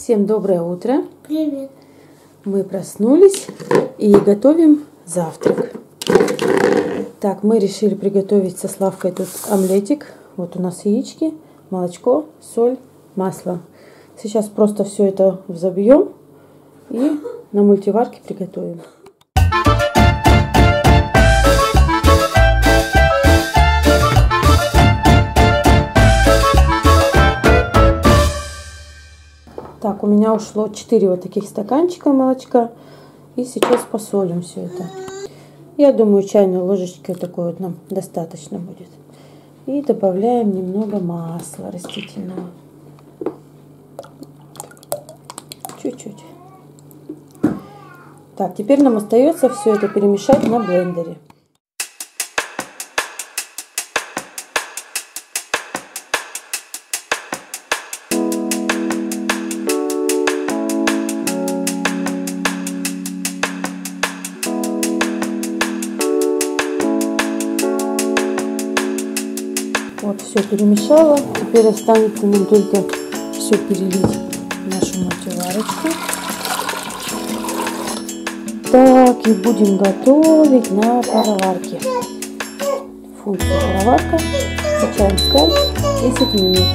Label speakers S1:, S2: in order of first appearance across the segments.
S1: Всем доброе утро.
S2: Привет.
S1: Мы проснулись и готовим завтрак. Так, мы решили приготовить со Славкой тут омлетик. Вот у нас яички, молочко, соль, масло. Сейчас просто все это взобьем и на мультиварке приготовим. Так, у меня ушло 4 вот таких стаканчика молочка. И сейчас посолим все это. Я думаю, чайной ложечки вот такой вот нам достаточно будет. И добавляем немного масла растительного. Чуть-чуть. Так, теперь нам остается все это перемешать на блендере. Вот, все перемешала. Теперь останется нам только все перелить в нашу мультиварочку. Так, и будем готовить на пароварке. Функция пароварка. Включаем старт. 10 минут.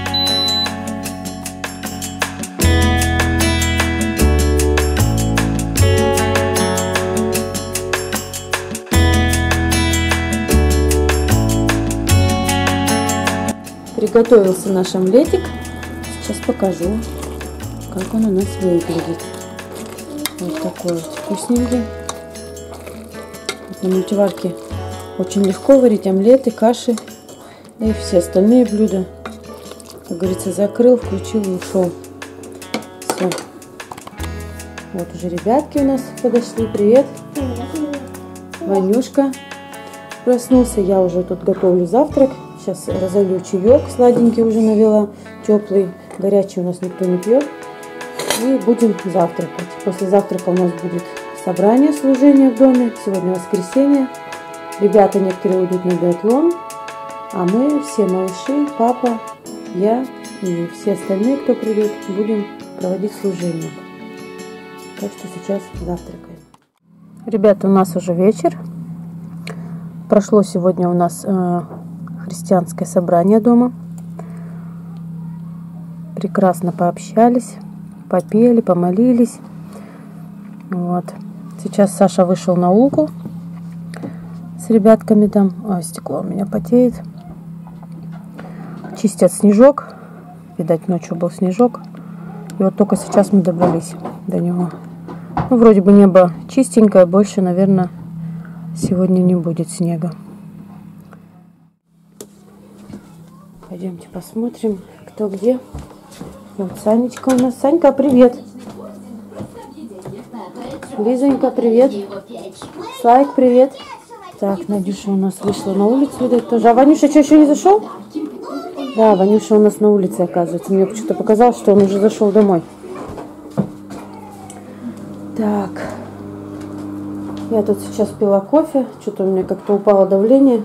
S1: Приготовился наш омлетик. Сейчас покажу, как он у нас выглядит. Вот такой вот вкусненький. Вот на мультиварке очень легко варить омлеты, каши и все остальные блюда. Как говорится, закрыл, включил и ушел. Все. Вот уже ребятки у нас подошли. Привет. Ванюшка проснулся. Я уже тут готовлю завтрак. Сейчас разолью чаек, сладенький уже навела, теплый, горячий у нас никто не пьет. И будем завтракать. После завтрака у нас будет собрание, служение в доме. Сегодня воскресенье. Ребята некоторые уйдут на биатлон. А мы, все малыши, папа, я и все остальные, кто придет, будем проводить служение. Так что сейчас завтракаем. Ребята, у нас уже вечер. Прошло сегодня у нас христианское собрание дома. Прекрасно пообщались, попели, помолились. Вот. Сейчас Саша вышел на улку с ребятками там. Ой, стекло у меня потеет. Чистят снежок. Видать, ночью был снежок. И вот только сейчас мы добрались до него. Ну, вроде бы небо чистенькое. Больше, наверное, сегодня не будет снега. Пойдемте посмотрим, кто где. Вот Санечка у нас. Санька, привет. Лизонька, привет. Слайк, привет. Так, Надюша у нас вышла на улицу, видать, тоже. А Ванюша что, еще не зашел? Да, Ванюша у нас на улице, оказывается. Мне почему-то показалось, что он уже зашел домой. Так. Я тут сейчас пила кофе. Что-то у меня как-то упало давление.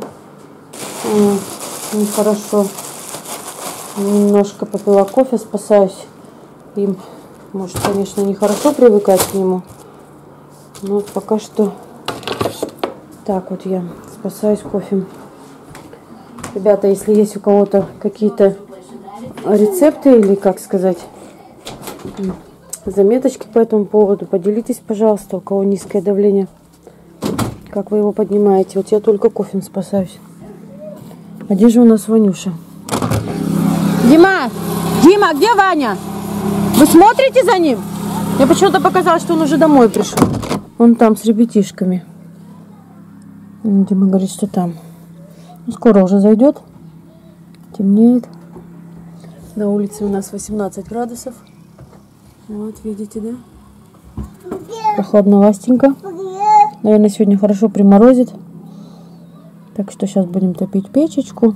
S1: Нехорошо. Немножко попила кофе, спасаюсь им. Может, конечно, нехорошо привыкать к нему. Но вот пока что так вот я спасаюсь кофе. Ребята, если есть у кого-то какие-то рецепты или, как сказать, заметочки по этому поводу, поделитесь, пожалуйста, у кого низкое давление. Как вы его поднимаете? Вот я только кофе спасаюсь. А где же у нас Ванюша? Дима! Дима, где Ваня? Вы смотрите за ним? Мне почему-то показалось, что он уже домой пришел. Он там с ребятишками. Дима говорит, что там. Ну, скоро уже зайдет. Темнеет. На улице у нас 18 градусов. Вот, видите, да? Прохладновастенько. Наверное, сегодня хорошо приморозит. Так что сейчас будем топить печечку.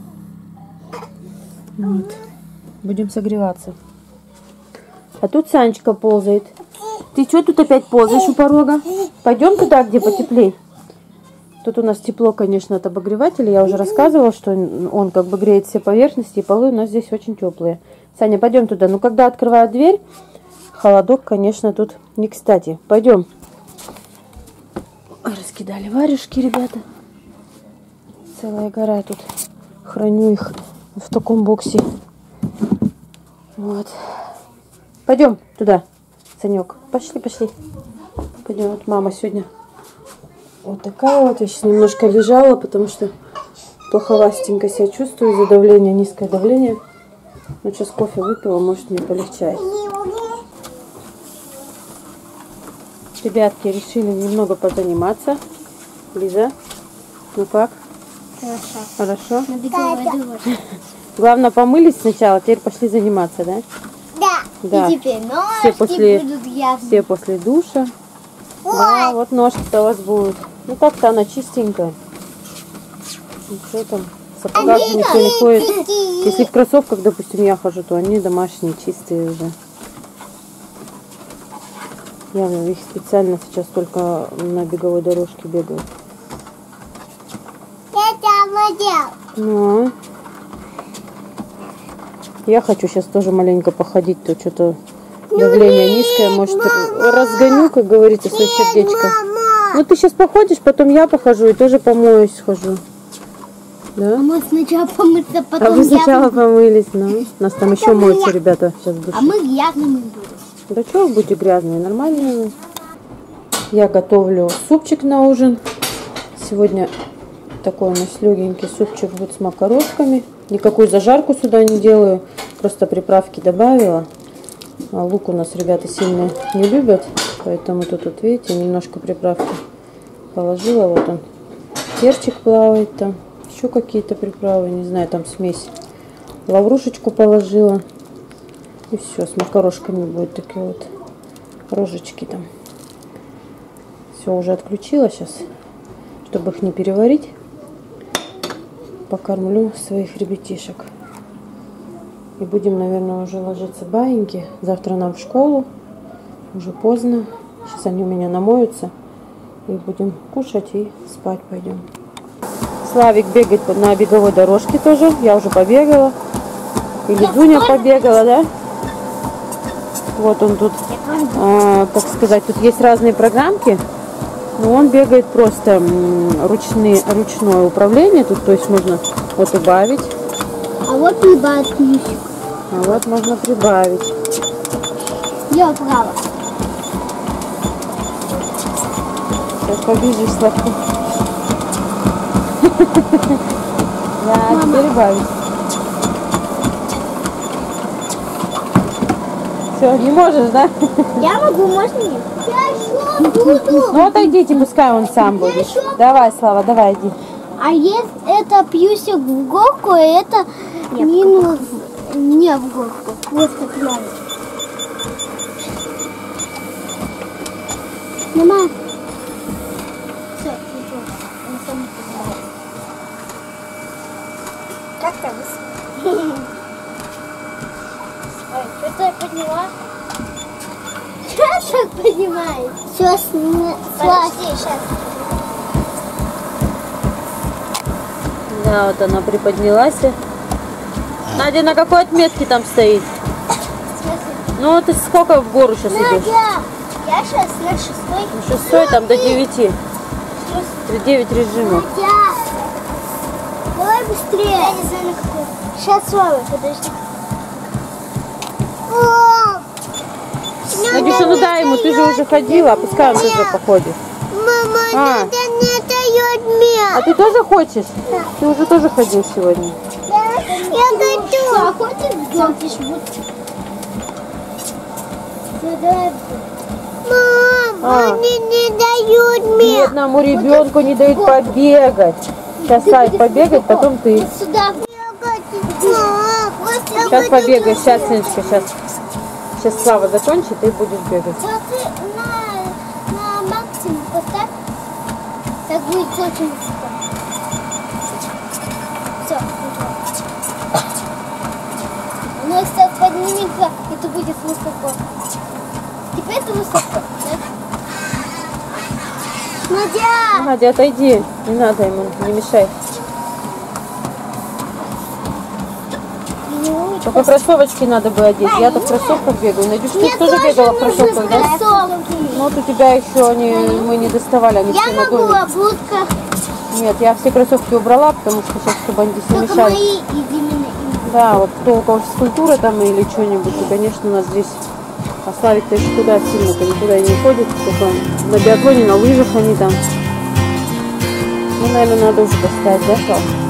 S1: Вот. Будем согреваться. А тут Санечка ползает. Ты что тут опять ползаешь у порога? Пойдем туда, где потеплее. Тут у нас тепло, конечно, от обогревателя. Я уже рассказывала, что он как бы греет все поверхности, и полы у нас здесь очень теплые. Саня, пойдем туда. Ну, когда открывают дверь, холодок, конечно, тут не кстати. Пойдем. Раскидали варежки, ребята. Целая гора тут. Храню их в таком боксе. Вот. Пойдем туда, Санек. Пошли, пошли. Пойдем. Вот мама сегодня вот такая вот. Я сейчас немножко лежала, потому что плоховастенько себя чувствую из-за давления, низкое давление. Ну, сейчас кофе выпила, может, мне полегчает. Ребятки решили немного позаниматься. Лиза, ну как?
S2: Хорошо.
S1: Хорошо? Главное, помылись сначала, теперь пошли заниматься, да? Да.
S2: И теперь ножки будут грязные.
S1: Все после душа. Да, вот ножки-то у вас будут. Ну, так-то она чистенькая. Ничего там, в сапогах же никто не ходит. Если в кроссовках, допустим, я хожу, то они домашние, чистые уже. Я их специально сейчас только на беговой дорожке бегаю. Ну, я хочу сейчас тоже маленько походить, то что-то давление низкое, может, разгоню, как говорится, свое сердечко. Ну, ты сейчас походишь, потом я похожу и тоже помоюсь, схожу. Да?
S2: А мы сначала помыться, потом
S1: А вы сначала помылись, ну. Нас там еще моются, ребята, сейчас в душе.
S2: А мы грязными будем.
S1: Да что вы будете грязные, нормально. Я готовлю супчик на ужин. Сегодня такой у нас легенький супчик будет с макарошками. Никакую зажарку сюда не делаю, просто приправки добавила. А лук у нас ребята сильно не любят, поэтому тут, вот видите, немножко приправки положила. Вот он, перчик плавает там, еще какие-то приправы, не знаю, там смесь. Лаврушечку положила. И все, с макарошками будет такие вот рожечки там. Все, уже отключила сейчас, чтобы их не переварить. Покормлю своих ребятишек. И будем, наверное, уже ложиться баиньки. Завтра нам в школу. Уже поздно. Сейчас они у меня намоются. И будем кушать и спать пойдем. Славик бегает на беговой дорожке тоже. Я уже побегала. Или Дуня побегала, да? Вот он тут, как сказать, тут есть разные программки. Но он бегает просто ручное управление. Тут, то есть, можно вот убавить.
S2: А вот прибавить плюсик.
S1: А вот можно прибавить.
S2: Я право.
S1: Сейчас побежишь, Славка. Да, теперь убавить. Все, не можешь, да?
S2: Я могу, можно нет? Я еще буду.
S1: Ну, отойдите, пускай он сам будет. Давай, Слава, давай, иди.
S2: А если это плюсик в горку, это минус не в горку. Просто прямо. Мама. Все, ничего. Он сам понимает. Как там? Ой, что-то я подняла. Что так поднимает? Все, подожди, сейчас.
S1: Да, вот она приподнялась. Надя, на какой отметке там стоит? Ну, ты сколько в гору сейчас идешь?
S2: Я сейчас на 6.
S1: На 6, там до 9. 9 режимов.
S2: Надя, давай быстрее. Я не знаю, на какой. Сейчас, Слава, подожди.
S1: Надюша, ну дай ему, ты же уже ходила, а пускай он тоже походит.
S2: Мама, это не дает мне.
S1: А ты тоже хочешь? Да. Ты уже тоже ходил сегодня.
S2: Да, я хочу. А хочешь будешь? Мам, они не дают мне.
S1: Ни одному ребенку не дают побегать. Сейчас Сай побегает, потом ты.
S2: Сюда.
S1: Сейчас побегаешь, сейчас, Сыночка, сейчас. Сейчас Слава закончит и будет бегать.
S2: На максимум поставь. Так будет очень высоко. Все. Но если поднимется, это будет высоко. Теперь это высоко, да? Надя!
S1: Надя, отойди. Не надо ему, не мешай.
S2: Не очень.
S1: Только кроссовочки надо бы одеть. Я-то в кроссовках бегаю. Надюш, ты
S2: Мне
S1: тоже бегала в
S2: нужны
S1: кроссовках, да?
S2: кроссовки.
S1: Ну вот у тебя еще мы не доставали, они
S2: Я
S1: все на
S2: могу
S1: доме.
S2: в обутках,
S1: Нет, я все кроссовки убрала, потому что сейчас, чтобы они здесь не
S2: только
S1: мешали.
S2: мои и Димины.
S1: Да, вот кто у кого физкультура там или что-нибудь, то, конечно, у нас здесь оставить-то еще туда сильно-то никуда и не ходит. Только на биатлоне, на лыжах они там. Ну, наверное, надо уже достать, да, Слав?